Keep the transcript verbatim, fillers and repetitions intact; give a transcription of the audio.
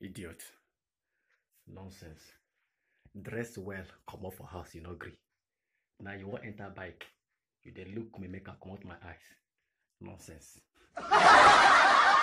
Idiot. Nonsense. Dress well, come up for house, you no gree. Now you want enter bike. You dey look me, make I come out my eyes. Nonsense.